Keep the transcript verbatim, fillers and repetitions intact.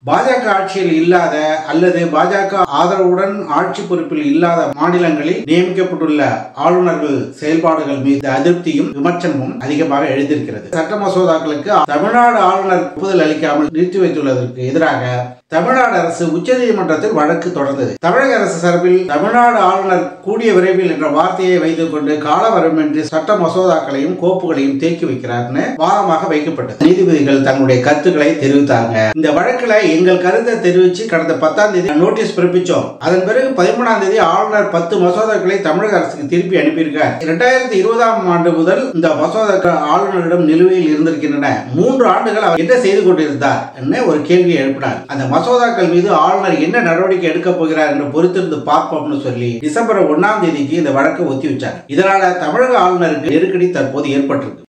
பாஜக ஆட்சியில் இல்லாத அல்லது பாஜக ஆதரவுடன் ஆட்சி பொறுப்பில் இல்லாத மாநிலங்களில் நியமிக்கப்பட்டுள்ள ஆளுநர்கள் செயல்பாடுகள் மீது அதிருப்தியும் விமர்சனமும் அதிகமாக எழுதியிருக்கிறது. சட்ட மசோதாக்களுக்கு தமிழ்நாடு ஆளுநர் ஒப்புதல் அளிக்காமல் நிறுத்தி வைத்துள்ளதற்கு எதிராக தமிழ்நாடு அரசு உச்சநீதிமன்றத்தில் வழக்கு தொடர்ந்தது. தமிழக அரசு சார்பில் தமிழ்நாடு ஆளுநர் கூடிய விரைவில் என்ற வார்த்தையை வைத்துக் கொண்டு காலவரமின்றி சட்ட மசோதாக்களையும் கோப்புகளையும் தேக்கி வைக்கிறார்னு வாதமாக வைக்கப்பட்டது. நீதிபதிகள் தங்களுடைய கருத்துக்களை தெரிவித்தாங்க. இந்த வழக்கில் எங்கள் கருத்தை தெரிவித்து கடந்த பத்தாம் தேதி நோட்டீஸ் பிறப்பிச்சோம். அதன் பிறகு பதிமூணாம் தேதி ஆளுநர் பத்து மசோதாக்களை தமிழக அரசுக்கு திருப்பி அனுப்பியிருக்கார். இரண்டாயிரத்தி இருபதாம் ஆண்டு முதல் இந்த மசோதாக்கள் ஆளுநரிடம் நிலுவையில் இருந்திருக்கின்றன. மூன்று ஆண்டுகள் அவர் என்ன செய்து கொண்டிருந்தார் என்ன ஒரு கேள்வியை எழுப்பினார். அந்த மசோதாக்கள் மீது ஆளுநர் என்ன நடவடிக்கை எடுக்க போகிறார் என்று பொறுத்திருந்து பார்ப்போம்னு சொல்லி டிசம்பர் ஒன்னாம் தேதிக்கு இந்த வழக்கை ஒத்தி வச்சார். இதனால தமிழக ஆளுநருக்கு நெருக்கடி தற்போது ஏற்பட்டிருக்கு.